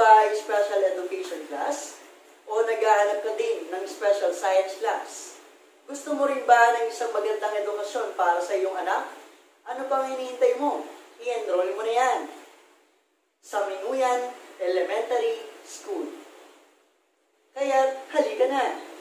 ba ay special education class? O naghahanap ka din ng special science class? Gusto mo rin ba ng isang magandang edukasyon para sa iyong anak? Ano pang hinihintay mo? I-enroll mo na yan sa Minuyan Elementary School. Kaya halika na!